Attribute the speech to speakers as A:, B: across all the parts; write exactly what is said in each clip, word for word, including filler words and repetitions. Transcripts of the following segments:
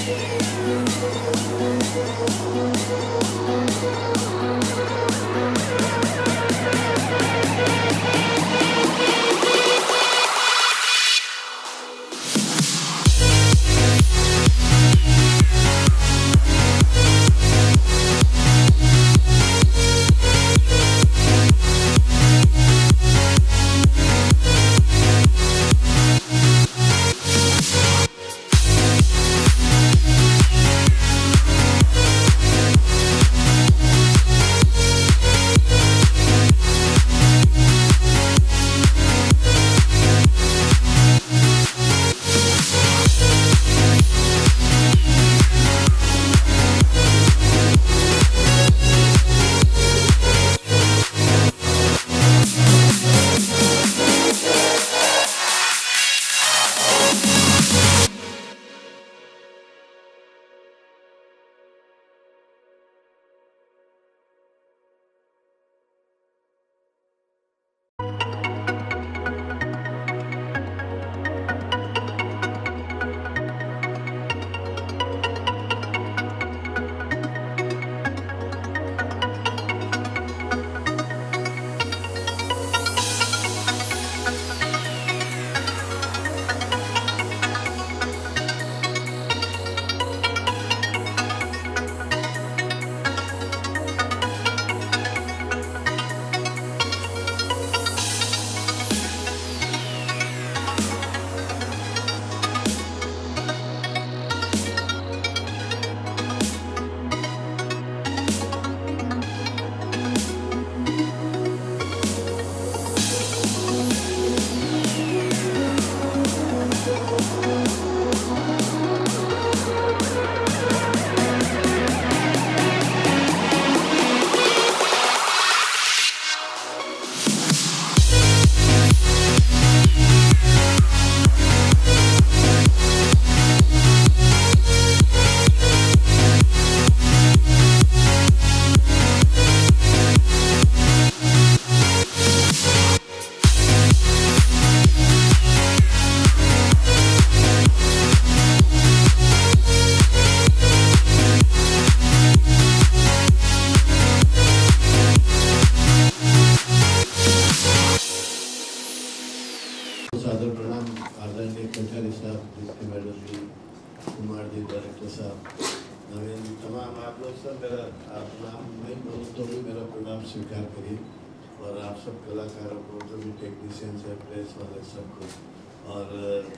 A: स्वीकार करिए और आप सब कलाकारों को, जो भी टेक्नीशियंस है, प्रेस वाले सबको। और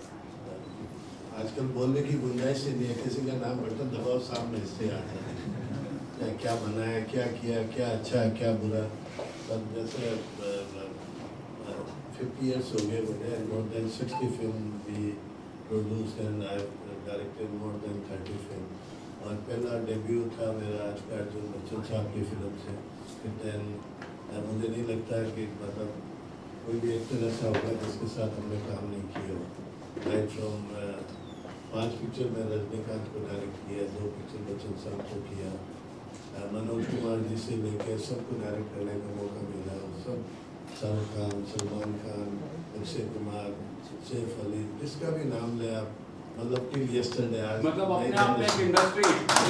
A: आजकल बोलने की गुंजाइश ही नहीं है, किसी का नाम बटन दबाओ सामने इससे आता है, क्या क्या बना है, क्या किया, क्या अच्छा है, क्या बुरा। पर जैसे फिफ्टी ईयर्स हो गए मुझे, मोर देन सिक्सटी फिल्म भी produce and I directed more than thirty film. और पहला डेब्यू था मेरा आज का अर्जुन बच्चन साहब की फिल्म से। देन मुझे नहीं लगता है कि मतलब कोई भी एक्टर ऐसा होगा जिसके साथ हमने काम नहीं किया हो। राइट फ्रॉम पांच पिक्चर में रजनीकांत को डायरेक्ट किया, दो पिक्चर बच्चन साहब को किया, मनोज कुमार जी से लेकर सबको डायरेक्ट करने का मौका मिला। सब शाहरुख खान, सलमान खान, अक्षय कुमार, सैफ अली, जिसका भी नाम ले आप, मतलब टिल यस्टरडे, आज
B: मतलब अपने आप में एक इंडस्ट्री।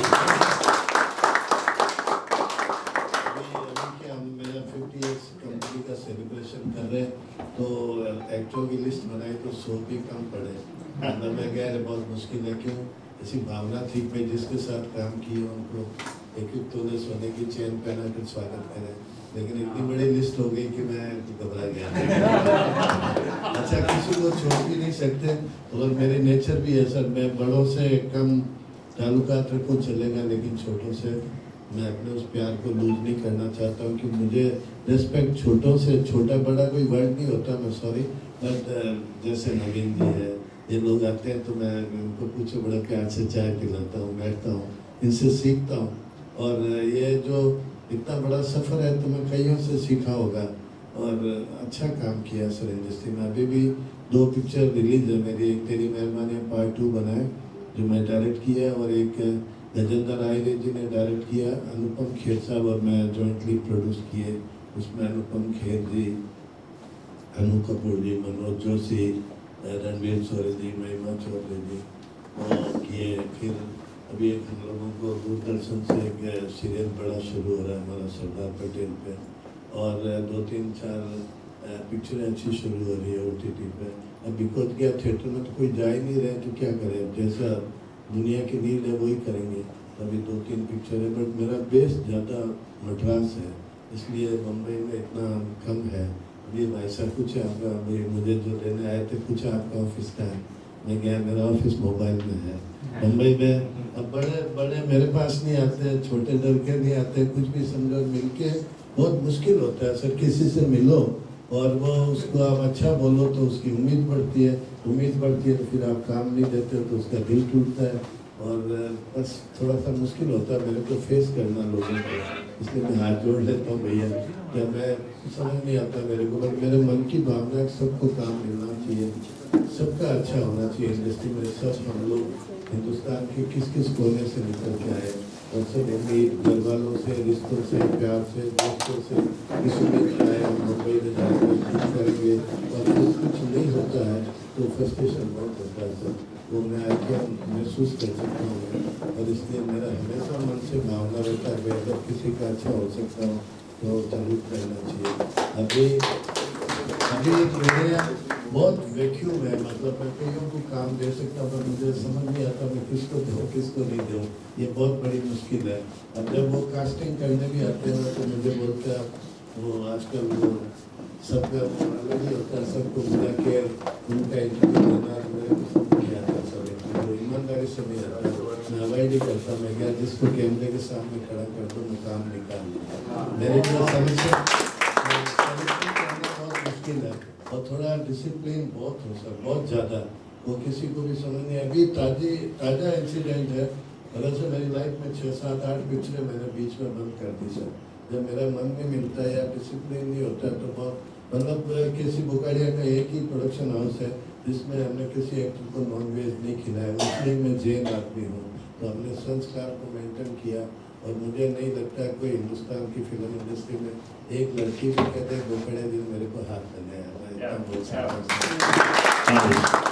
A: अभी हम मेरा फिफ्टी इयर्स कंपनी का सेलिब्रेशन कर रहे हैं, तो एक्टरों की लिस्ट बनाई तो सौ भी कम पड़े। अंदर में गया है, बहुत मुश्किल है। क्यों? ऐसी भावना थी कि जिसके साथ काम किए उनको एक एक तोले सोने की चेन पहना कर स्वागत करें, लेकिन इतनी बड़ी लिस्ट हो गई कि मैं घबरा गया। अच्छा, किसी को छोड़ भी नहीं सकते, और मेरी नेचर भी है सर, मैं बड़ों से कम ताल्लुकात रखूँ चलेगा, लेकिन छोटों से मैं अपने उस प्यार को लूज नहीं करना चाहता हूँ। कि मुझे रिस्पेक्ट छोटों से, छोटा बड़ा कोई वर्ड नहीं होता, मैं सॉरी, बट जैसे नवीन जी है, ये लोग आते हैं तो मैं उनको पूछे बड़ा प्यार से चाय पिलाता हूँ, बैठता हूँ, इनसे सीखता हूँ। और ये जो इतना बड़ा सफ़र है तो मैं कईयों से सीखा होगा, और अच्छा काम किया सर इंडस्ट्री में। अभी भी दो पिक्चर रिलीज है मेरी, एक तेरी मेहरबानी पार्ट टू बना है जो मैं डायरेक्ट किया, और एक गजेंद्र आयरे जी ने डायरेक्ट किया, अनुपम खेर साहब और मैं जॉइंटली प्रोड्यूस किए। उसमें अनुपम खेर जी, अनु कपूर जी, मनोज जोशी, रणवीर शोरे जी, महिमा चौधरी जी, वो किए। फिर अभी एक हम लोगों को दूरदर्शन से एक सीरियल बड़ा शुरू हो रहा है हमारा सरदार पटेल पे, और दो तीन चार पिक्चरें अच्छी शुरू हो रही है ओ टी टी पे। अब बिकॉज क्या थिएटर में तो कोई जा ही नहीं रहे, तो क्या करें, जैसा दुनिया की नीड है वही करेंगे। अभी दो तीन पिक्चर है, बट मेरा बेस ज़्यादा मद्रास है, इसलिए मुंबई में इतना कम है। अभी ऐसा कुछ है आपका, अभी मुझे जो लेने आए थे कुछ आपका ऑफिस का है, मैं गया, मेरा ऑफिस मोबाइल में है मुंबई में। अब बड़े बड़े मेरे पास नहीं आते, छोटे डर के नहीं आते, कुछ भी समझो मिलके बहुत मुश्किल होता है सर। किसी से मिलो और वो उसको आप अच्छा बोलो तो उसकी उम्मीद बढ़ती है, उम्मीद बढ़ती है तो फिर आप काम नहीं देते तो उसका दिल टूटता है, और बस थोड़ा सा मुश्किल होता है मेरे को फेस करना लोगों को। इसलिए मैं हाथ जोड़ लेता हूँ भैया, क्या मैं समझ नहीं आता मेरे को, बट मेरे मन की भावना है सबको काम मिलना चाहिए, सबका अच्छा होना चाहिए इंडस्ट्री में। सब हम लोग हिंदुस्तान के किस किस कोने से निकल के आए, और सब उम्मीद घर वालों से, रिश्तों से, प्यार से, दोस्तों से किस उम्मीद आए हम मुंबई में जाएंगे, कुछ करेंगे, और कुछ कुछ नहीं होता है तो फ्रस्ट्रेशन बहुत होता है सर। वो मैं आके महसूस कर सकता हूँ, और इसलिए मेरा हमेशा मन से भावना रहता है कि अगर किसी का अच्छा हो सकता हो तो जरूर करना चाहिए। अभी अभी मेरे बहुत वैक्यूम है, मतलब मैं कईयों को काम दे सकता हूँ, पर मुझे समझ नहीं आता मैं किसको दूँ किसको नहीं दूँ, ये बहुत बड़ी मुश्किल है। अब जब वो कास्टिंग करने भी आते हैं तो मुझे बोलते हैं वो आजकल वो सबका अलग ही होता है, सबको बुला के उनका इंटरव्यू देना, मेरे को समझ नहीं आता सब, तो ईमानदारी से नहीं आता, मैं अवॉइड ही करता। मैं क्या जिसको कैमरे के सामने खड़ा कर दो मैं काम निकाल दूँ, मेरे को समस्या करना बहुत मुश्किल है, और थोड़ा डिसिप्लिन बहुत हो सर, बहुत ज़्यादा, वो किसी को भी समझ नहीं। अभी ताजी ताज़ा इंसिडेंट है, वैसे मेरी लाइफ में छः सात आठ पिक्चरें मैंने बीच में बंद कर दी सर, जब मेरा मन नहीं मिलता है या डिसिप्लिन नहीं होता है तो बहुत, मतलब किसी बुकाड़िया का एक ही प्रोडक्शन हाउस है जिसमें हमने किसी एक्टर को नॉन वेज नहीं खिलाया, इसलिए मैं जैन आदमी हूँ, तो हमने संस्कार को मेंटेन किया। और मुझे नहीं लगता है कोई हिंदुस्तान की फिल्म इंडस्ट्री में एक लड़की भी कहते हैं बुकाड़े दिन मेरे को हाथ लगाया, मैं इतना बोल सकता हूँ।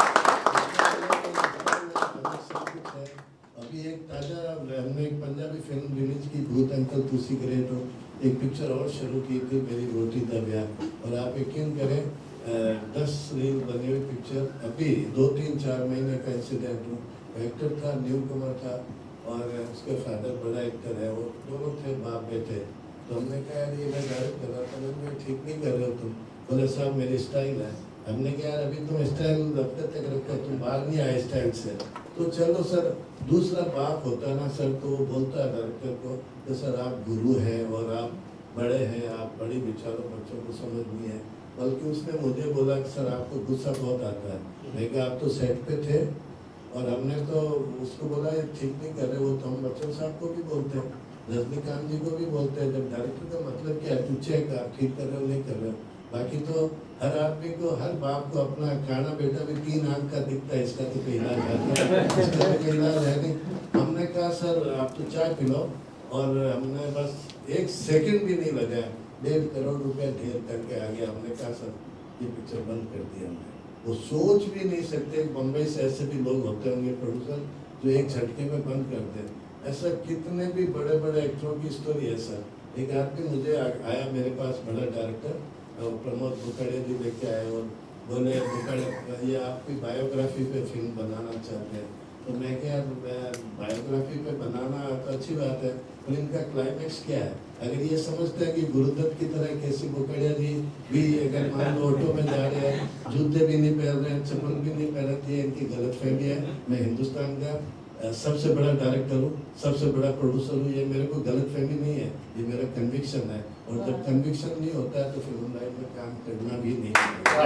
A: अभी एक ताज़ा हमने एक पंजाबी फिल्म रिलीज की, भूत अंकल तुसी ग्रेट हो, एक पिक्चर और शुरू की थी मेरी रोटी दा ब्याह, और आप यकीन करें दस रील बनी हुई पिक्चर, अभी दो तीन चार महीने का इंसिडेंट हूँ। एक्टर था, न्यू कमर था, और उसके फादर बड़ा एक्टर है, वो दोनों थे बाप बेटे। तो हमने कहा यार ये मैं डायरेक्ट कर रहा था, मैं ठीक नहीं कर रहे हो तुम, बोले साहब मेरी स्टाइल है। हमने कहा यार अभी तुम स्टाइल रखते तक रखते तुम बाहर नहीं आए स्टाइल से, तो चलो सर। दूसरा बाप होता है ना सर, तो वो बोलता है डायरेक्टर को तो सर आप गुरु हैं और आप बड़े हैं, आप बड़ी विचारों बच्चों को समझ नहीं है, बल्कि उसने मुझे बोला कि सर आपको गुस्सा बहुत आता है। मैं कहा आप तो सेट पे थे, और हमने तो उसको बोला ये ठीक नहीं कर रहे, वो तो हम बच्चन साहब को भी बोलते हैं, रजनीकांत जी को भी बोलते हैं, जब डायरेक्टर का मतलब क्या है, तू चेक आप ठीक कर रहे हो नहीं कर रहे हो। बाकी तो हर आदमी को, हर बाप को अपना काना बेटा भी तीन आंख का दिखता है, इसका तो कोई इलाज है, इसका तो कोई इलाज है नहीं। हमने कहा सर आप तो चाय पिलाओ, और हमने बस एक सेकंड भी नहीं लगाया, डेढ़ करोड़ रुपया ढेर करके आ गया। हमने कहा सर ये पिक्चर बंद कर दिया हमने। वो सोच भी नहीं सकते, बम्बई से ऐसे भी लोग होते होंगे प्रोड्यूसर जो एक झटके में बंद कर दे। ऐसा कितने भी बड़े बड़े एक्टरों की स्टोरी है सर। एक आदमी मुझे आया मेरे पास, बड़ा डायरेक्टर प्रमोद बुकाड़े जी लेके आए, और बोले बुकाड़े ये आपकी बायोग्राफी पे फिल्म बनाना चाहते हैं। तो मैं क्या बायोग्राफी पे बनाना तो अच्छी बात है, पर इनका क्लाइमेक्स क्या है? अगर ये समझते हैं कि गुरुदत्त की तरह केसी बुकाड़िया जी भी अगर मान लो ऑटो में जा रहे हैं, जूते भी नहीं पहन रहे हैं, चप्पल भी नहीं पहन रही है, इनकी गलतफहमी है। मैं हिंदुस्तान का सबसे बड़ा डायरेक्टर हूँ, सबसे बड़ा प्रोड्यूसर हूँ, ये मेरे को गलतफहमी नहीं है, ये मेरा कन्विक्शन है। और जब कन्विक्शन नहीं होता है तो फिल्म लाइन में काम करना भी नहीं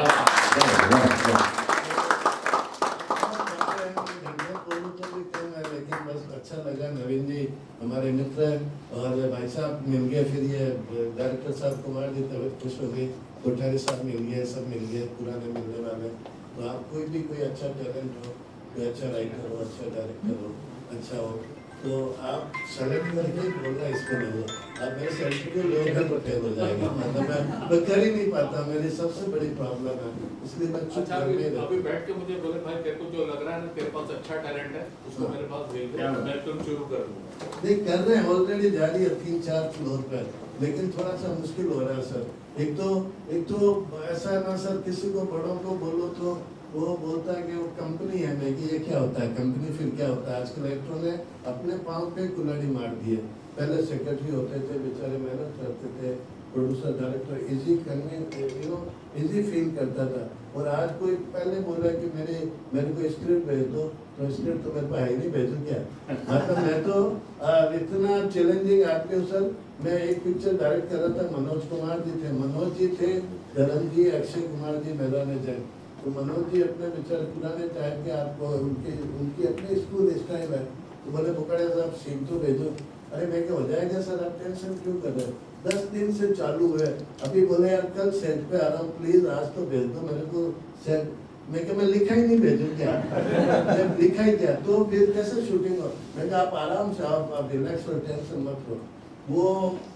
A: है। लेकिन बस अच्छा लगा, नवीन जी हमारे मित्र हैं, और भाई साहब मिल गए, फिर ये डायरेक्टर साहब कुमार जी तबियत खुश हो गई, कोठारी साहब मिल गए, सब मिल गए, पुराने मिलने वाले। तो आप कोई भी कोई अच्छा टैलेंट हो, कोई अच्छा राइटर हो, अच्छा डायरेक्टर हो, अच्छा हो, तो आप सेलेक्ट करके ही बोलना इसको ले लो, आप मेरे सर्टिफिकेट लोगे तो फेल हो जाएगा, मतलब मैं मैं कर ही नहीं पाता, मेरी सबसे बड़ी प्रॉब्लम है, इसलिए मैं चुप
B: अच्छा,
A: करके
B: अभी, अभी बैठ के मुझे बोले भाई तेरे को जो लग रहा है ना तेरे पास अच्छा टैलेंट है उसको मेरे पास भेज दे, मैं तुम शुरू कर दूंगा।
A: नहीं कर रहे हैं, ऑलरेडी जारी है तीन चार फ्लोर पर, लेकिन थोड़ा सा मुश्किल हो रहा है सर। एक तो एक तो ऐसा है ना सर, किसी को बड़ों को बोलो तो वो बोलता है कि वो कंपनी है, मैं कि ये क्या होता है कंपनी, फिर क्या होता है। आजकल इलेक्ट्रॉन ने अपने पाँव पे कुल्हाड़ी मार दी है, पहले सेक्रेटरी होते थे बेचारे, मेहनत करते थे, प्रोड्यूसर डायरेक्टर इजी करने यू नो इजी फील करता था, और आज कोई पहले बोल रहा है कि मेरे मेरे को स्क्रिप्ट भेज दो, तो स्क्रिप्ट तो मेरे पास है नहीं, भेजू क्या, मतलब मैं तो आ, इतना चैलेंजिंग आदमी हूँ सर। मैं एक पिक्चर डायरेक्ट कर रहा था, मनोज कुमार जी थे, मनोज जी थे, धर्म जी, अक्षय कुमार जी, मेरा ने जय, तो मनोज जी अपने बेचारे पुराने टाइम के, आपको उनकी उनकी अपनी स्कूल स्टाइल है, तो बोले बुकड़े साहब सीन तो भेजो, अरे मैं क्या हो जाएगा सर, आप टेंशन क्यों कर रहे हैं, दस दिन से चालू है, अभी बोले यार कल सेट पे आ रहा हूँ प्लीज आज तो भेज दो मेरे को सेट, मैं क्या मैं लिखा ही नहीं भेजू क्या, मैं लिखा ही क्या, तो फिर कैसे शूटिंग हो, मैं कहा आप आराम से आप, आप रिलैक्स हो, टेंशन मत लो। वो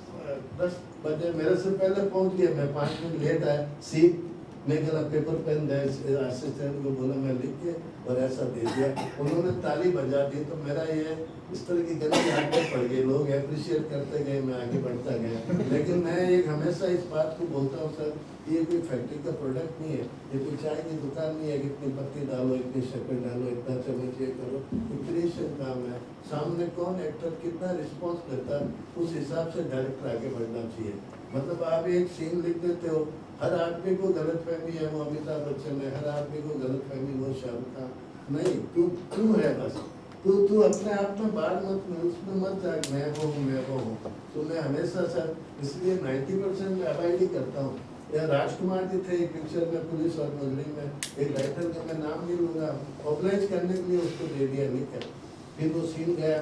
A: दस बजे मेरे से पहले पहुंच गया, मैं पाँच मिनट लेट आया, सीट मैं कहला पेपर पेन दे असिस्टेंट को बोला, मैं लिख के और ऐसा दे दिया, उन्होंने ताली बजा दी, तो मेरा ये इस तरह की गलती आगे पड़ गई, लोग अप्रिशिएट करते गए, मैं आगे बढ़ता गया। लेकिन मैं एक हमेशा इस बात को बोलता हूँ सर, ये कोई फैक्ट्री का प्रोडक्ट नहीं है, ये कोई चाय की दुकान नहीं है कि इतनी पत्ती डालो, इतनी शक्कर डालो, इतना चम्मच ये करो, क्रिएशन काम है, सामने कौन एक्टर कितना रिस्पॉन्स देता है उस हिसाब से डायरेक्टर आगे बढ़ना चाहिए। मतलब आप एक सीन लिख देते हो, हर आदमी को गलत फहमी है वो अमिताभ बच्चन है, हर आदमी को गलत फहमी वो शाहरुख खान, नहीं तू तू है बस, तू तू अपने आप में बात मत उसमें मत जा, मैं वो हूँ मैं वो हूँ, तो मैं हमेशा सर इसलिए नाइन्टी परसेंट में अवॉइड ही करता हूँ। या राजकुमार जी थे एक पिक्चर में, पुलिस और मुजरिम में, एक राइटर का मैं नाम नहीं लूँगा, ऑर्गेनाइज करने के लिए उसको दे दिया लिख कर, फिर वो सीन गया,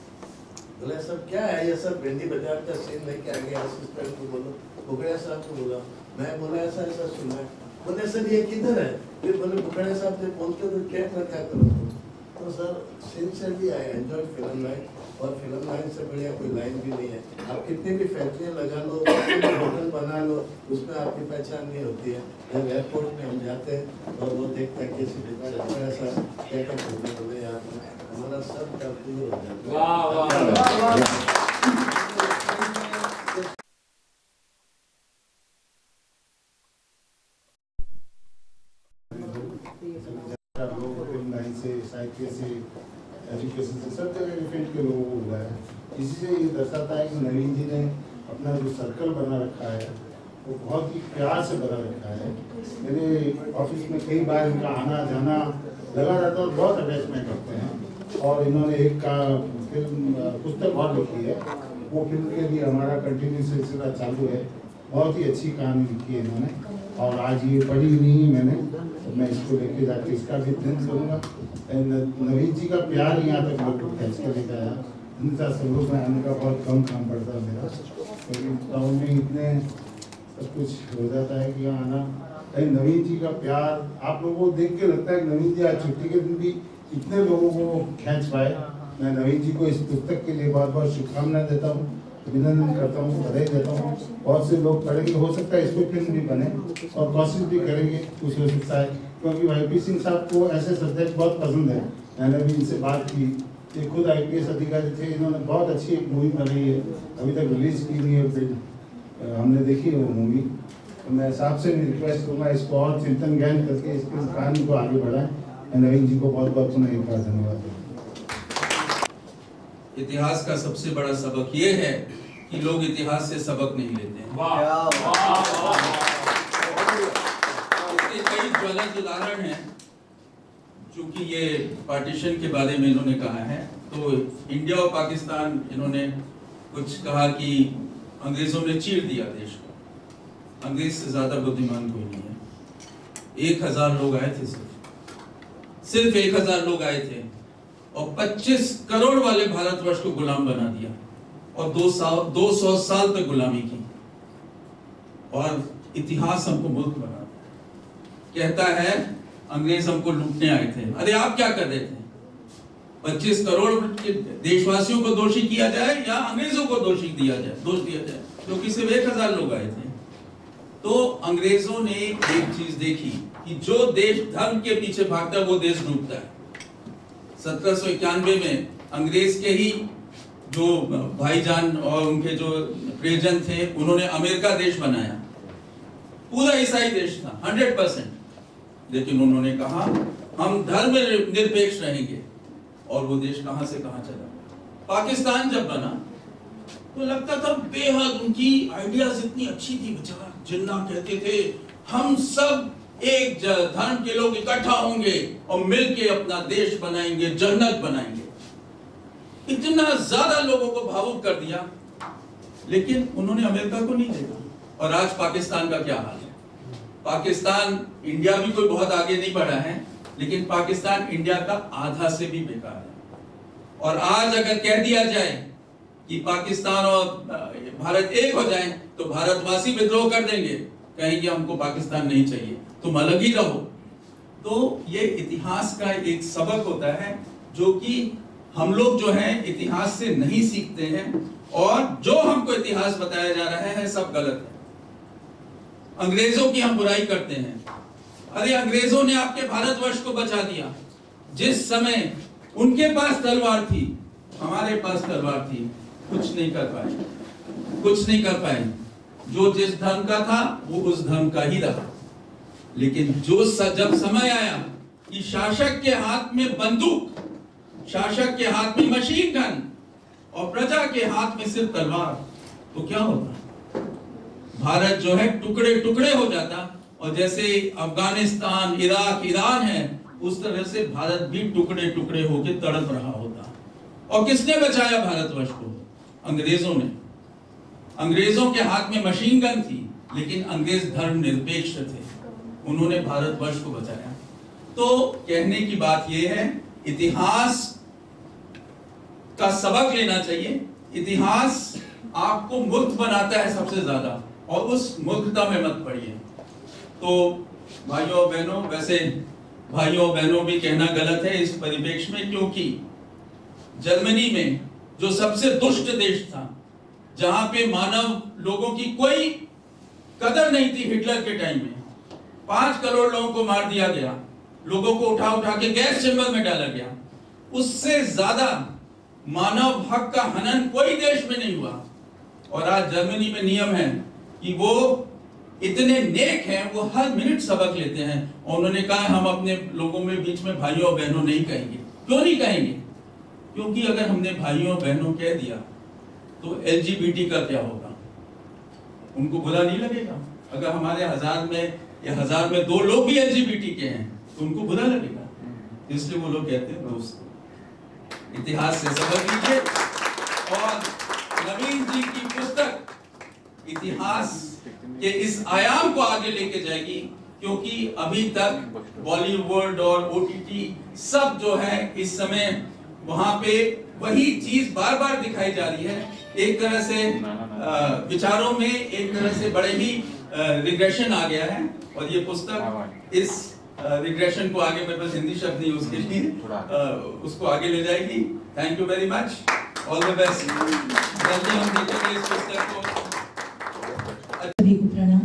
A: बोला सर क्या है ये सर, भिंडी बाजार का सीन लेके आ गया, असिस्टेंट को बोलो, बुकड़िया साहब को बोला, मैं बोला ऐसा ऐसा सुना है, बोले सर ये किधर है, फिर बोले बुकड़िया साहब ने बोलते तो क्या कर क्या करो, तो sir sincerely I enjoy film line, और फिल्म लाइन से बढ़िया कोई लाइन भी नहीं है, आप कितनी भी फैक्ट्रियाँ लगा लो, होटल बना लो, उसमें आपकी पहचान नहीं होती है। जब एयरपोर्ट में हम जाते हैं और वो देखते हैं किसी भी ऐसा क्या क्या घूमने बोले यहाँ हमारा सब का दूर हो जाता है।
B: वाह वाह
C: से साहित्य से एजुकेशन से सब जगह डिफरेंट के लोगों को हुआ है। इसी से ये दर्शाता है कि नवीन जी ने अपना जो सर्कल बना रखा है वो बहुत ही प्यार से बना रखा है। मेरे ऑफिस में कई बार इनका आना जाना लगा रहता है और बहुत अटैचमेंट करते हैं। और इन्होंने एक का फिल्म पुस्तक और लिखी है, वो फिल्म के लिए हमारा कंटिन्यू सिलसिला चालू है। बहुत ही अच्छी कहानी लिखी है इन्होंने और आज ये पढ़ी नहीं मैंने, तो मैं इसको लेके जाके इसका भी अध्ययन करूँगा। नवीन जी का प्यार यहाँ तक लोग खींच कर लेकर आया। अन्यथा संगरूप में आने का बहुत कम काम पड़ता है मेरा, क्योंकि टाउन में इतने सब कुछ हो जाता है कि यहाँ आना। कहीं नवीन जी का प्यार आप लोगों को देख के लगता है कि नवीन जी आज छुट्टी के दिन भी इतने लोगों को खींच पाए। मैं नवीन जी को इस पुस्तक के लिए बहुत बहुत शुभकामनाएं देता हूँ, अभिनंदन करता हूँ, बधाई देता हूँ। बहुत से लोग पढ़ेंगे, हो सकता है इसको फिल्म भी बने और कोशिश भी करेंगे, कुछ हो सकता है, क्योंकि वाई पी सिंह साहब को ऐसे सब्जेक्ट बहुत पसंद है। मैंने भी इनसे बात की, ये खुद आई पी एस अधिकारी थे, इन्होंने बहुत अच्छी एक मूवी बनाई है, अभी तक रिलीज की नहीं है, फिर हमने देखी है वो मूवी। तो मैं साहब से भी रिक्वेस्ट करूँगा इसको और चिंतन ज्ञान करके इसके कहानी को आगे बढ़ाएं। मैं नवीन जी को बहुत बहुत पुनः एक बार धन्यवाद दूँ।
D: इतिहास का सबसे बड़ा सबक ये है कि लोग इतिहास से सबक नहीं लेते हैं। इसके कई ज्वलंत उदाहरण हैं। चूंकि ये पार्टीशन के बारे में इन्होंने कहा है, तो इंडिया और पाकिस्तान इन्होंने कुछ कहा कि अंग्रेजों ने चीर दिया देश को। अंग्रेज से ज्यादा बुद्धिमान कोई नहीं है। एक हजार लोग आए थे, सिर्फ सिर्फ एक हजार लोग आए थे और पच्चीस करोड़ वाले भारतवर्ष को गुलाम बना दिया और दो साल दो सौ साल तक गुलामी की। और इतिहास हमको मुल्क बना कहता है अंग्रेज हमको लूटने आए थे। अरे आप क्या कर रहे थे? पच्चीस करोड़ के देशवासियों को दोषी किया जाए या अंग्रेजों को दोषी दिया जाए, दोष दिया जाए, क्योंकि सिर्फ एक हजार लोग आए थे। तो अंग्रेजों ने एक चीज देखी कि जो देश धर्म के पीछे भागता है वो देश डूबता है। सत्रह सौ इक्यानवे में अंग्रेज के ही जो भाईजान और उनके जो प्रियजन थे, उन्होंने अमेरिका देश बनाया, पूरा ईसाई देश था हंड्रेड परसेंट, लेकिन उन्होंने कहा हम धर्म निरपेक्ष रहेंगे, और वो देश कहां से कहां चला। पाकिस्तान जब बना तो लगता था बेहद उनकी आइडियाज इतनी अच्छी थी, बेचारा जिन्ना कहते थे हम सब एक धर्म के लोग इकट्ठा होंगे और मिलके अपना देश बनाएंगे, जन्नत बनाएंगे। इतना ज्यादा लोगों को भावुक कर दिया, लेकिन उन्होंने अमेरिका को नहीं देखा। और आज पाकिस्तान का क्या हाल है? पाकिस्तान, इंडिया भी कोई बहुत आगे नहीं बढ़ा है, लेकिन पाकिस्तान इंडिया का आधा से भी बेकार है। और आज अगर कह दिया जाए कि पाकिस्तान और भारत एक हो जाएं, तो भारतवासी विद्रोह कर देंगे, कहेंगे हमको पाकिस्तान नहीं चाहिए, तुम अलग ही रहो। तो ये इतिहास का एक सबक होता है जो कि हम लोग जो हैं इतिहास से नहीं सीखते हैं, और जो हमको इतिहास बताया जा रहा है सब गलत है। अंग्रेजों की हम बुराई करते हैं, अरे अंग्रेजों ने आपके भारतवर्ष को बचा दिया। जिस समय उनके पास तलवार थी, हमारे पास तलवार थी, कुछ नहीं कर पाए, कुछ नहीं कर पाए। जो जिस धर्म का था वो उस धर्म का ही रहा। लेकिन जो जब समय आया कि शासक के हाथ में बंदूक, शासक के हाथ में मशीन गन और प्रजा के हाथ में सिर्फ तलवार, तो क्या होता? भारत जो है टुकड़े टुकड़े हो जाता। और जैसे अफगानिस्तान, इराक, ईरान है, उस तरह से भारत भी टुकड़े टुकड़े होकर तड़प रहा होता। और किसने बचाया भारतवर्ष को? अंग्रेजों ने। अंग्रेजों के हाथ में मशीन गन थी, लेकिन अंग्रेज धर्म निरपेक्ष थे, उन्होंने भारतवर्ष को बचाया। तो कहने की बात यह है, इतिहास का सबक लेना चाहिए। इतिहास आपको मूर्ख बनाता है सबसे ज्यादा, और उस मूर्खता में मत पड़िए। तो भाइयों और बहनों, वैसे भाइयों और बहनों भी कहना गलत है इस परिप्रेक्ष्य में, क्योंकि जर्मनी में जो सबसे दुष्ट देश था, जहां पे मानव लोगों की कोई कदर नहीं थी, हिटलर के टाइम में पांच करोड़ लोगों को मार दिया गया, लोगों को उठा उठा के गैस चेंबर में डाला गया। उससे ज्यादा मानव हक का हनन कोई देश में नहीं हुआ। और आज जर्मनी में नियम है कि वो इतने नेक हैं, वो हर मिनट सबक लेते हैं। और उन्होंने कहा हम अपने लोगों में बीच में भाइयों और बहनों नहीं कहेंगे। क्यों नहीं कहेंगे? क्योंकि अगर हमने भाइयों और बहनों कह दिया तो एलजीबीटी का क्या होगा? उनको बुरा नहीं लगेगा? अगर हमारे हजार में या हजार में दो लोग भी एलजीबीटी के हैं तो उनको बुरा लगेगा। इसलिए वो लोग कहते हैं दोस्त, इतिहास से सबक लीजिए। और नवीन जी की पुस्तक इतिहास के इस आयाम को आगे लेके जाएगी, क्योंकि अभी तक बॉलीवुड और ओटीटी सब जो है इस समय वहां पे वही चीज बार बार दिखाई जा रही है। एक तरह से विचारों में एक तरह से बड़े ही रिग्रेशन आ गया है, और ये पुस्तक इस रिग्रेशन को आगे, मेरे पास हिंदी शब्द नहीं उसके लिए, उसको आगे ले जाएगी। Thank you very much, all the best. जल्दी हम देखेंगे इस पुस्तक को।
E: सभी को प्रणाम।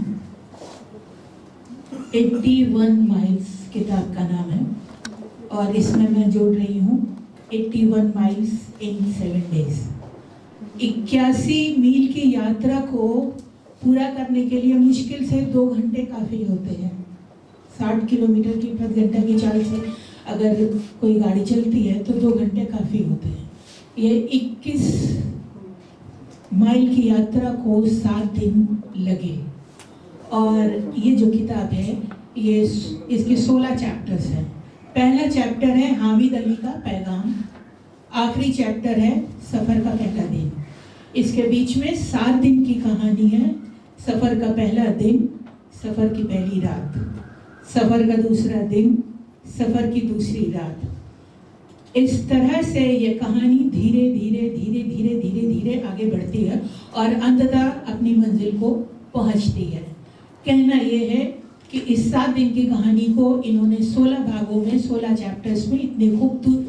E: इक्यासी माइल्स किताब का नाम है, और इसमें मैं जोड़ रही हूँ इक्यासी माइल्स इन सेवन डेज। इक्यासी मील की यात्रा को पूरा करने के लिए मुश्किल से दो घंटे काफ़ी होते हैं। साठ किलोमीटर की प्रति घंटा की चाल से अगर कोई गाड़ी चलती है तो दो घंटे काफ़ी होते हैं। ये इक्कीस माइल की यात्रा को सात दिन लगे। और ये जो किताब है ये इसके सोलह चैप्टर्स हैं। पहला चैप्टर है हामिद अली का पैगाम, आखिरी चैप्टर है सफ़र का पहला दिन। इसके बीच में सात दिन की कहानी है। सफ़र का पहला दिन, सफ़र की पहली रात, सफ़र का दूसरा दिन, सफ़र की दूसरी रात। इस तरह से ये कहानी धीरे धीरे धीरे धीरे धीरे धीरे आगे बढ़ती है और अंततः अपनी मंजिल को पहुंचती है। कहना यह है कि इस सात दिन की कहानी को इन्होंने सोलह भागों में, सोलह चैप्टर्स में इतने खूब इतनी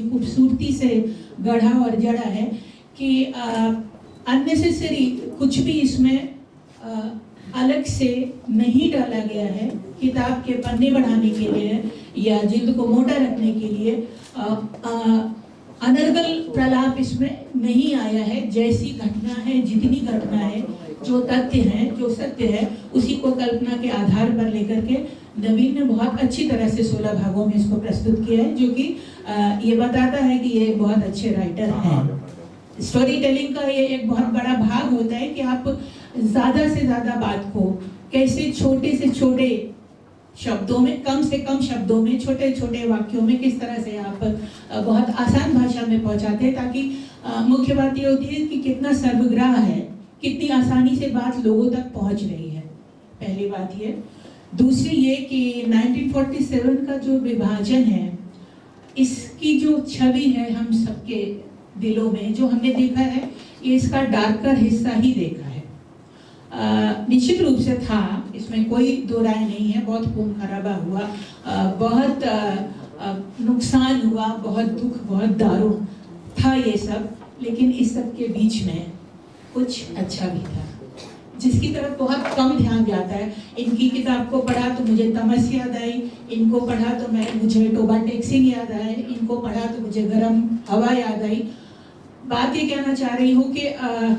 E: खूबसूरती से गढ़ा और जड़ा है कि अननेसेसरी कुछ भी इसमें आ, अलग से नहीं डाला गया है। किताब के पन्ने बढ़ाने के लिए या जिल्द को मोटा रखने के लिए आ, आ, अनर्गल प्रलाप इसमें नहीं आया है। जैसी घटना है, जितनी घटना है, जो तथ्य है, जो सत्य है, उसी को कल्पना के आधार पर लेकर के नवीन ने बहुत अच्छी तरह से सोलह भागों में इसको प्रस्तुत किया है, जो कि ये बताता है कि ये एक बहुत अच्छे राइटर हैं। स्टोरी टेलिंग का ये एक बहुत बड़ा भाग होता है कि आप ज्यादा से ज्यादा बात को कैसे छोटे से छोटे शब्दों में, कम से कम शब्दों में, छोटे छोटे वाक्यों में किस तरह से आप बहुत आसान भाषा में पहुंचाते हैं, ताकि मुख्य बात ये होती है कि कितना सर्वग्राह है, कितनी आसानी से बात लोगों तक पहुंच रही है। पहली बात ये। दूसरी ये कि नाइनटीन फोर्टी सेवन का जो विभाजन है, इसकी जो छवि है हम सबके दिलों में, जो हमने देखा है, ये इसका डार्कर हिस्सा ही देखा है। निश्चित रूप से था, इसमें कोई दो राय नहीं है। बहुत खून खराबा हुआ, आ, बहुत आ, आ, नुकसान हुआ, बहुत दुख, बहुत दारुण था ये सब, लेकिन इस सब के बीच में कुछ अच्छा भी था, जिसकी तरफ बहुत कम ध्यान जाता है। इनकी किताब को पढ़ा तो मुझे तमस याद आई, इनको पढ़ा तो मैं मुझे टोबा टेक्सिंग याद आए, इनको पढ़ा तो मुझे गर्म हवा याद आई। बात ये कहना चाह रही हूँ कि आ,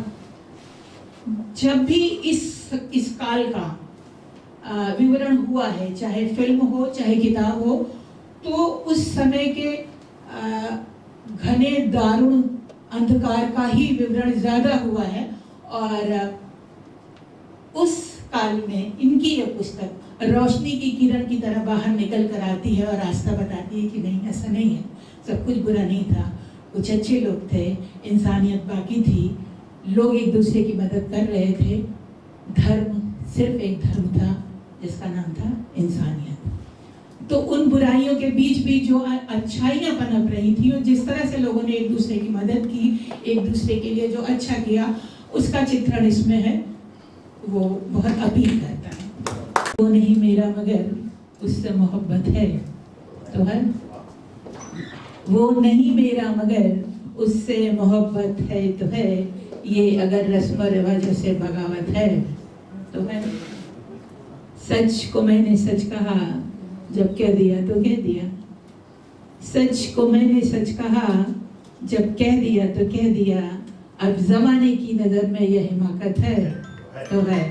E: जब भी इस इस काल का आ, विवरण हुआ है, चाहे फिल्म हो चाहे किताब हो, तो उस समय के आ, घने दारुण अंधकार का ही विवरण ज्यादा हुआ है। और उस काल में इनकी ये पुस्तक रोशनी की किरण की तरह बाहर निकल कर आती है और रास्ता बताती है कि नहीं, ऐसा नहीं है, सब कुछ बुरा नहीं था, कुछ अच्छे लोग थे, इंसानियत बाकी थी, लोग एक दूसरे की मदद कर रहे थे। धर्म सिर्फ एक धर्म था जिसका नाम था इंसानियत। तो उन बुराइयों के बीच भी जो अच्छाइयाँ पनप रही थी और जिस तरह से लोगों ने एक दूसरे की मदद की, एक दूसरे के लिए जो अच्छा किया, उसका चित्रण इसमें है। वो बहुत अपील करता है। वो नहीं मेरा मगर उससे मोहब्बत है तो है, वो नहीं मेरा मगर उससे मोहब्बत है तो है, ये अगर रस्म रिवाजों से बगावत है तो है। सच को मैंने सच कहा, जब कह दिया तो कह दिया, सच को मैंने सच कहा, जब कह दिया तो कह दिया, अब जमाने की नजर में यह हिमाकत है तो है।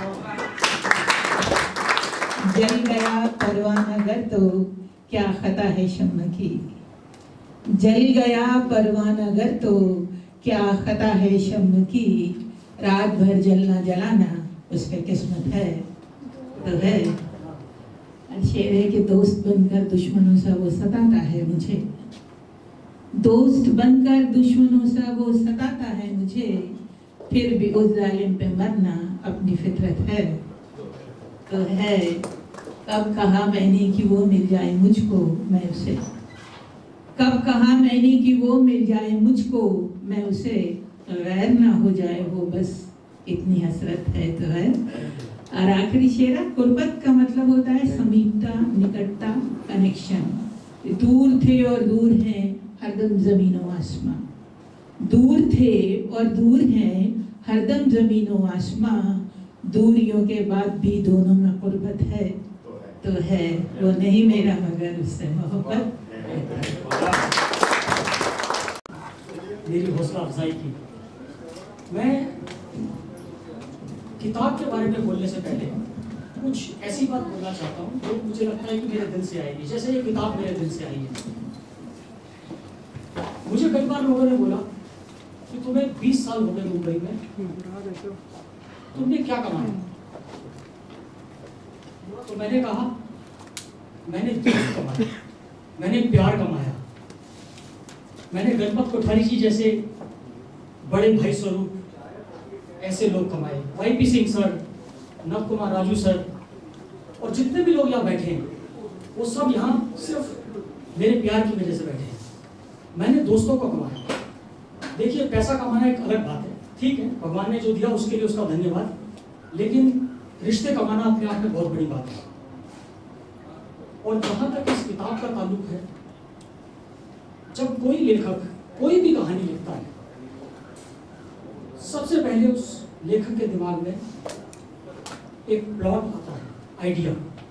E: जल गया परवाना घर तो क्या खता है शम्म की, जल गया परवाना घर तो क्या खता है शम्म की, रात भर जलना जलाना उसकी किस्मत है तो है। शेर है कि दोस्त बनकर दुश्मनों से वो सताता है मुझे, दोस्त बनकर दुश्मनों से वो सताता है मुझे, फिर भी उस जालिम पे मरना अपनी फितरत है तो है। कब कहा मैंने कि वो मिल जाए मुझको मैं उसे, कब कहा मैंने कि वो मिल जाए मुझको मैं उसे, गैर ना हो जाए वो बस इतनी हसरत है तो है। और आखिरी शेरा, कुर्बत का मतलब होता है समीपता, निकटता, कनेक्शन। दूर थे और दूर हैं हरदम जमीनों आसमां, दूर थे और दूर हैं हरदम जमीनों आसमां, दूरियों के बाद भी दोनों में कुर्बत है तो है। वो नहीं मेरा मगर उससे मोहब्बत।
F: मेरी हौसला अफजाई की। मैं किताब के बारे में बोलने से पहले कुछ ऐसी बात बोलना चाहता हूँ जो मुझे लगता है कि मेरे दिल से आएगी, जैसे ये किताब मेरे दिल से आई है। मुझे कई बार लोगों ने बोला कि तुम्हें बीस साल हो गए मुंबई में, तुमने क्या कमाया? तो मैंने कहा मैंने दोस्त कमाया, मैंने प्यार कमाया, मैंने गणपत कोठारी जी जैसे बड़े भाई स्वरूप ऐसे लोग कमाए, वाई पी सिंह सर, नव कुमार राजू सर और जितने भी लोग यहाँ बैठे हैं वो सब यहाँ सिर्फ मेरे प्यार की वजह से बैठे हैं। मैंने दोस्तों को कमाया। देखिए, पैसा कमाना एक अलग बात है, ठीक है, भगवान ने जो दिया उसके लिए उसका धन्यवाद, लेकिन रिश्ते कमाना अपने आप में बहुत बड़ी बात है। और जहां तक इस किताब का ताल्लुक है, जब कोई लेखक कोई भी कहानी लिखता है, सबसे पहले उस लेखक के दिमाग में एक प्लॉट आता है, आइडिया।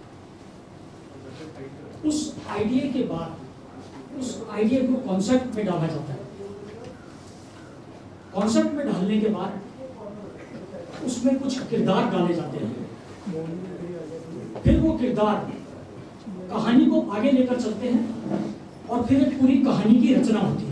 F: उस आइडिया के बाद उस आइडिया को कॉन्सेप्ट में डाला जाता है। कॉन्सेप्ट में डालने के बाद उसमें कुछ किरदार डाले जाते हैं। फिर वो किरदार कहानी को आगे लेकर चलते हैं और फिर एक पूरी कहानी की रचना होती है।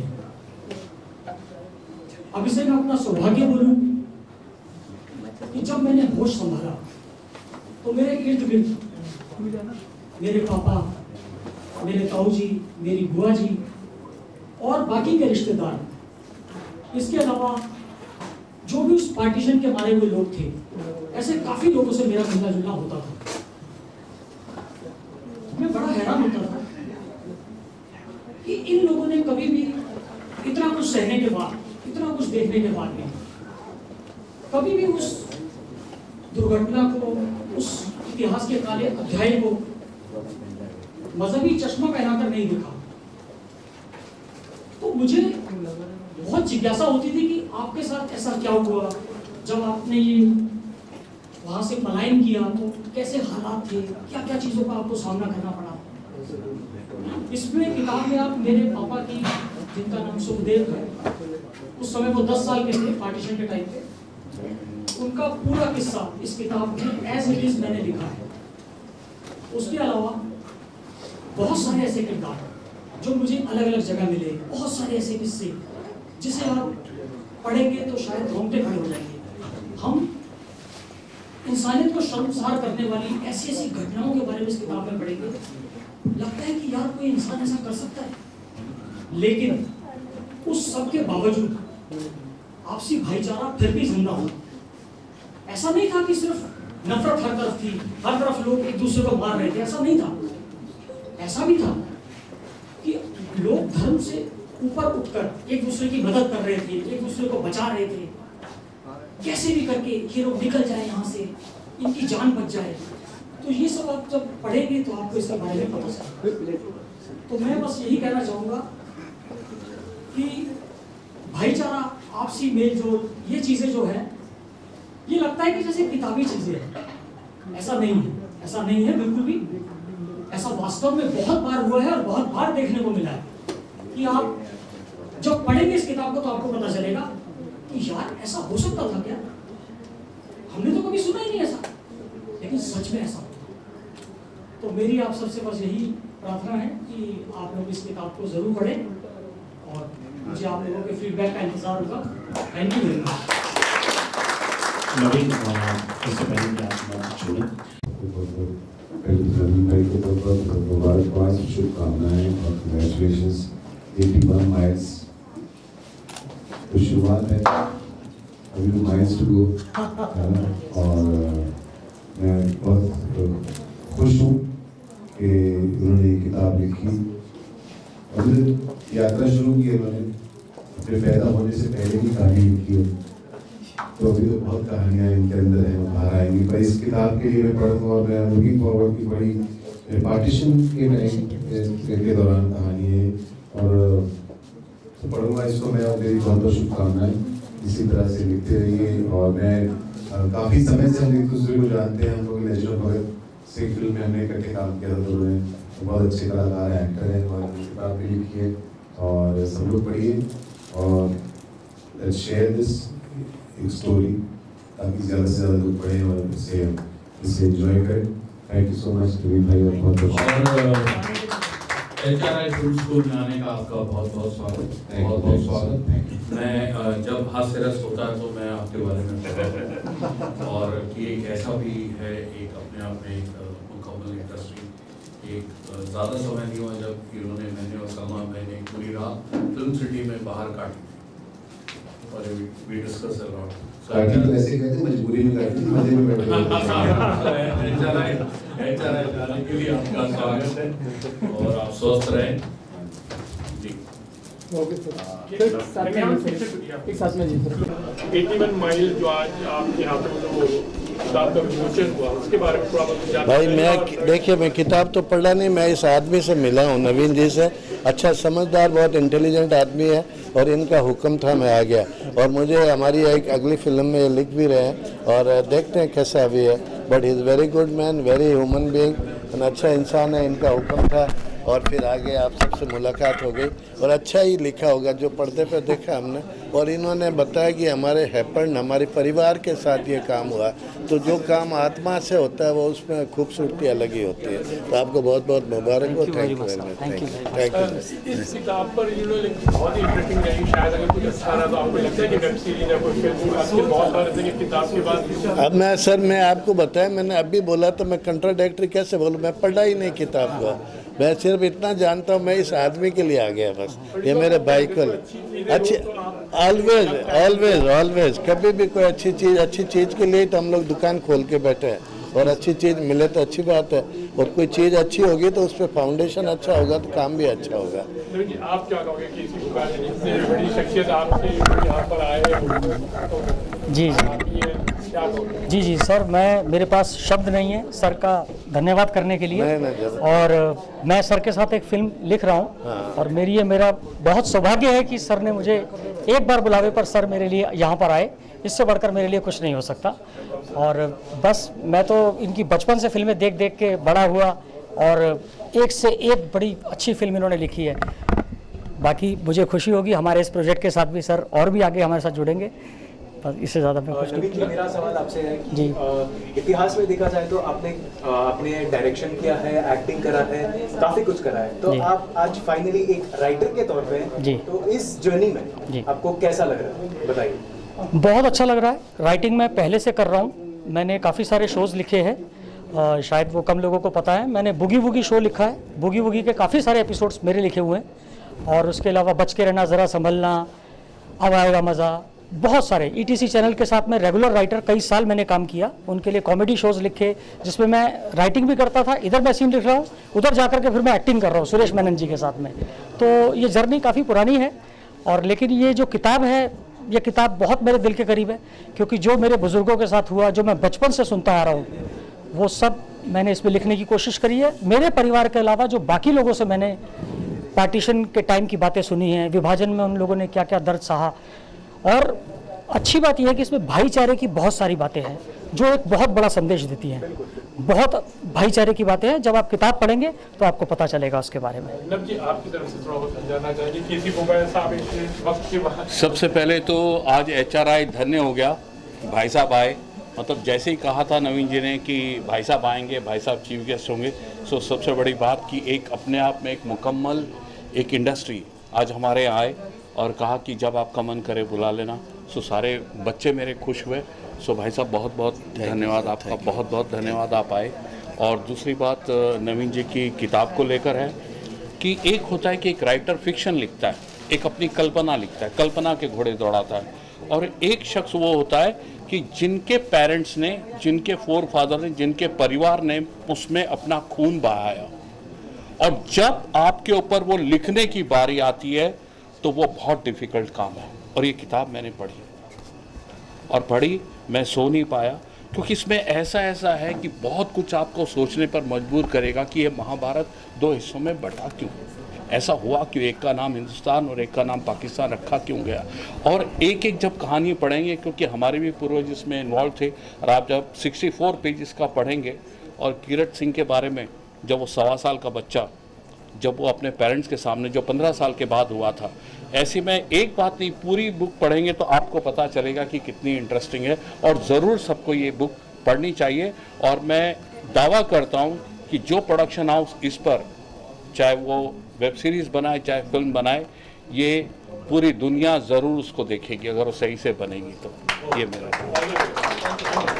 F: अब इसे मैं अपना सौभाग्य बोलूं कि जब मैंने होश संभाला तो मेरे इर्द गिर्द मेरे पापा, मेरे ताऊ जी, मेरी बुआ जी और बाकी के रिश्तेदार, इसके अलावा जो भी उस पार्टीशन के मारे हुए लोग थे, ऐसे काफी लोगों से मेरा मिलना जुलना होता था। मैं बड़ा हैरान होता था कि इन लोगों ने कभी भी इतना कुछ सहने के बाद, इतना कुछ देखने के बाद भी कभी भी उस दुर्घटना को, उस इतिहास के काले अध्याय को मजहबी चश्मा पहनाकर नहीं देखा। तो मुझे बहुत जिज्ञासा होती थी कि आपके साथ ऐसा क्या हुआ, जब आपने ये वहां से पलायन किया तो कैसे हालात थे, क्या क्या चीजों का आपको सामना करना पड़ा। इसमें किताब में आप मेरे पापा की, जिनका नाम सुखदेव है, उस समय वो दस साल के थे पार्टीशन के टाइम पे, उनका पूरा किस्सा इस किताब में एज इट इज मैंने लिखा है। उसके अलावा बहुत सारे ऐसे किरदार जो मुझे अलग अलग जगह मिले, बहुत सारे ऐसे किस्से जिसे आप पढ़ेंगे तो शायद रोंगटे खड़े हो जाएंगे। हम इंसानियत को शर्मसार करने वाली ऐसी ऐसी घटनाओं के बारे में इस किताब में पढ़ेंगे, लगता है कि यार कोई इंसान ऐसा कर सकता है। लेकिन उस सब के बावजूद आपसी भाईचारा फिर भी जिंदा हो। ऐसा नहीं था कि सिर्फ नफरत हर तरफ थी, हर तरफ लोग एक दूसरे को मार रहे थे, ऐसा नहीं था। ऐसा भी था कि लोग धर्म से ऊपर उठकर एक दूसरे की मदद कर रहे थे, एक दूसरे को बचा रहे थे, कैसे भी करके ये लोग निकल जाए यहाँ से, इनकी जान बच जाए। तो ये सब आप जब पढ़ेंगे तो आपको इसके बारे में पता चलेगा। तो मैं बस यही कहना चाहूँगा कि भाईचारा, आपसी मेल जोल, ये चीज़ें जो है, ये लगता है कि जैसे किताबी चीज़ें हैं। ऐसा नहीं है, ऐसा नहीं है बिल्कुल भी। ऐसा वास्तव में बहुत बार हुआ है और बहुत बार देखने को मिला है कि आप जब पढ़ेंगे इस किताब को तो आपको पता चलेगा कि यार ऐसा हो सकता था क्या, हमने तो कभी सुना ही नहीं ऐसा, लेकिन सच में ऐसा होता। तो मेरी आप सबसे बस यही प्रार्थना है कि आप लोग इस किताब को जरूर पढ़ें और मुझे आप लोगों के फीडबैक का इंतजार होगा। Thank you very much.
G: Naveen, इससे पहले कि आप बात छोड़ें,
H: भाई को बहुत बहुत मुबारकबाद, शुभकामनाएं और कंग्रेचुलेशंस। एटी वन माइल्स तो शुरुआत है, अभी माइल्स टू गो, और मैं बहुत खुश हूँ कि उन्होंने ये किताब लिखी। अभी यात्रा शुरू की है उन्होंने, अपने पैदा होने से पहले की कहानी लिखी है, तो अभी तो बहुत कहानियाँ इनके अंदर हैं, बाहर आएंगी। पर इस किताब के लिए मैं पढ़ूँगा और मैं लुकिंग फॉरवर्ड की बड़ी पार्टीशन के टाइम के दौरान कहानी है, और तो पढ़ूँगा इसको मैं, और मेरी बहुत बहुत शुभकामनाएं। इसी तरह से लिखते रहिए। और मैं काफ़ी समय से हम एक दूसरे को जानते हैं, हम लोग नेचुरल भगत से फिल्म में हमने इकट्ठे काम किया था, तो उन्होंने बहुत अच्छे कलाकार हैं, एक्टर हैं, और किताब भी लिखी है। और सब लोग पढ़िए और शेयर दिस एक स्टोरी, ताकि ज़्यादा से ज़्यादा लोग पढ़ें और इसे इसे एंजॉय करें। Thank you so much Naveen भाई, और बहुत बहुत
G: H R I film school में आने का आपका बहुत बहुत स्वागत, बहुत बहुत स्वागत। मैं जब हास्य रस होता है तो मैं आपके बारे में बताऊँ, और कि एक ऐसा भी है, एक अपने आप में एक मुकम्मल इंडस्ट्री। एक ज़्यादा समय नहीं हुआ जब इन्होंने, मैंने और सलमान भाई ने पूरी रात फिल्म सिटी में बाहर काटी थी, और वी डिस्कस अ लॉट।
H: काटी तो ऐसे कहते मजबूरी में काटी, मजे में बैठे
G: जाने के लिए आपका स्वागत है, और आप स्वस्थ रहें जी।
I: एक साथ में एटी वन माइल जो आज आपके हाथों में किताब का विमोचन हुआ, उसके बारे में थोड़ा बहुत।
A: भाई मैं देखिए, मैं किताब तो पढ़ा नहीं, मैं इस आदमी से मिला हूँ, नवीन जी से, अच्छा समझदार, बहुत इंटेलिजेंट आदमी है और इनका हुक्म था मैं आ गया। और मुझे हमारी एक अगली फिल्म में लिख भी रहे हैं और देखते हैं कैसा भी है, but he is very good man, very human being, अच्छा इंसान है। इनका हुक्म था और फिर आगे आप सबसे मुलाकात हो गई और अच्छा ही लिखा होगा जो पर्दे पे देखा हमने। और इन्होंने बताया कि हमारे हैपन हमारे परिवार के साथ ये काम हुआ, तो जो काम आत्मा से होता है वो उसमें खूबसूरती अलग ही होती है। तो आपको बहुत बहुत मुबारक हो। Thank you very much. Thank you thank you.
I: इस किताब पर यू नो बहुत ही इंटरेस्टिंग रही, शायद अगर कुछ अच्छा रहा तो आपको लगता है कि वेब सीरीज या कोई फिल्म आपके बहुत सारे थे किताब के बाद।
A: अब मैं सर मैं आपको बताया, मैंने अभी बोला तो मैं कंट्राडिक्टरी कैसे बोलूँ, मैं पढ़ा ही नहीं किताब को, मैं सिर्फ इतना जानता हूँ मैं इस आदमी के लिए आ गया बस, ये मेरे भाई को। अच्छी ऑलवेज ऑलवेज ऑलवेज कभी भी कोई अच्छी चीज़ अच्छी चीज़ के लिए तो हम लोग दुकान खोल के बैठे हैं, और अच्छी चीज़ मिले तो अच्छी बात है, और कोई चीज़ अच्छी होगी तो उस पर फाउंडेशन अच्छा होगा तो काम भी अच्छा होगा।
I: आप क्या कहोगे कि इसी प्रकार से बड़ी शख्सियत आपके यहाँ पर आए?
F: जी जी जी जी सर, मैं मेरे पास शब्द नहीं है सर का धन्यवाद करने के लिए।
A: नहीं, नहीं,
F: और मैं सर के साथ एक फिल्म लिख रहा हूँ। हाँ। और मेरी ये मेरा बहुत सौभाग्य है कि सर ने मुझे एक बार बुलावे पर सर मेरे लिए यहाँ पर आए, इससे बढ़कर मेरे लिए कुछ नहीं हो सकता। और बस मैं तो इनकी बचपन से फिल्में देख देख के बड़ा हुआ और एक से एक बड़ी अच्छी फिल्म इन्होंने लिखी है। बाकी मुझे खुशी होगी हमारे इस प्रोजेक्ट के साथ भी सर और भी आगे हमारे साथ जुड़ेंगे, बस इससे ज़्यादा मैं कुछ
J: नहीं। मेरा सवाल आपसे है कि
F: जी
J: इतिहास में देखा जाए तो आपने आपने डायरेक्शन किया है, एक्टिंग करा है, काफ़ी कुछ करा है, तो आप आज फाइनली एक राइटर के तौर पे जी, तो इस जर्नी में आपको कैसा लग रहा है बताइए?
F: बहुत अच्छा लग रहा है। राइटिंग मैं पहले से कर रहा हूँ, मैंने काफ़ी सारे शोज़ लिखे हैं, शायद वो कम लोगों को पता है। मैंने बुगी वुगी शो लिखा है, बुगी वुगी के काफ़ी सारे एपिसोड्स मेरे लिखे हुए हैं। और उसके अलावा बच के रहना, ज़रा संभलना, अब आएगा मज़ा, बहुत सारे ईटीसी चैनल के साथ में रेगुलर राइटर कई साल मैंने काम किया, उनके लिए कॉमेडी शोज़ लिखे जिसमें मैं राइटिंग भी करता था, इधर मैं सीन लिख रहा हूँ, उधर जाकर के फिर मैं एक्टिंग कर रहा हूँ सुरेश मेनन जी के साथ में। तो ये जर्नी काफ़ी पुरानी है, और लेकिन ये जो किताब है, ये किताब बहुत मेरे दिल के करीब है, क्योंकि जो मेरे बुज़ुर्गों के साथ हुआ, जो मैं बचपन से सुनता आ रहा हूँ, वो सब मैंने इसमें लिखने की कोशिश करी है। मेरे परिवार के अलावा जो बाकी लोगों से मैंने पार्टीशन के टाइम की बातें सुनी हैं, विभाजन में उन लोगों ने क्या क्या दर्द सहा, और अच्छी बात यह है कि इसमें भाईचारे की बहुत सारी बातें हैं जो एक बहुत बड़ा संदेश देती हैं। बहुत भाईचारे की बातें हैं, जब आप किताब पढ़ेंगे तो आपको पता चलेगा उसके बारे में।
I: जी आपकी तरफ से थोड़ा बहुत जानना चाहिए कि इसी मोबाइल साहब इस वक्त के बाद।
G: सबसे पहले तो आज एचआरआई धन्य हो गया, भाई साहब आए, मतलब जैसे ही कहा था नवीन जी ने कि भाई साहब आएंगे, भाई साहब चीफ गेस्ट होंगे, सो सबसे बड़ी बात कि एक अपने आप में एक मुकम्मल एक इंडस्ट्री आज हमारे आए और कहा कि जब आपका मन करे बुला लेना। सो सारे बच्चे मेरे खुश हुए। सो भाई साहब बहुत बहुत धन्यवाद आपका, बहुत बहुत धन्यवाद आप आए। और दूसरी बात नवीन जी की किताब को लेकर है कि एक होता है कि एक राइटर फिक्शन लिखता है, एक अपनी कल्पना लिखता है, कल्पना के घोड़े दौड़ाता है, और एक शख्स वो होता है कि जिनके पेरेंट्स ने, जिनके फोर फादर ने, जिनके परिवार ने उसमें अपना खून बहाया, और जब आपके ऊपर वो लिखने की बारी आती है तो वो बहुत डिफ़िकल्ट काम है। और ये किताब मैंने पढ़ी और पढ़ी मैं सो नहीं पाया, क्योंकि इसमें ऐसा ऐसा है कि बहुत कुछ आपको सोचने पर मजबूर करेगा कि ये महाभारत दो हिस्सों में बटा क्यों, ऐसा हुआ क्यों, एक का नाम हिंदुस्तान और एक का नाम पाकिस्तान रखा क्यों गया। और एक एक जब कहानी पढ़ेंगे, क्योंकि हमारे भी पूर्वज इसमें इन्वॉल्व थे, और आप जब चौंसठ पेजेस का पढ़ेंगे, और कीरत सिंह के बारे में जब वो सवा साल का बच्चा, जब वो अपने पेरेंट्स के सामने जो पंद्रह साल के बाद हुआ था, ऐसे में एक बात नहीं, पूरी बुक पढ़ेंगे तो आपको पता चलेगा कि कितनी इंटरेस्टिंग है, और ज़रूर सबको ये बुक पढ़नी चाहिए। और मैं दावा करता हूँ कि जो प्रोडक्शन हाउस इस पर, चाहे वो वेब सीरीज़ बनाए चाहे फिल्म बनाए, ये पूरी दुनिया ज़रूर उसको देखेगी अगर वो सही से बनेगी तो। ये मेरा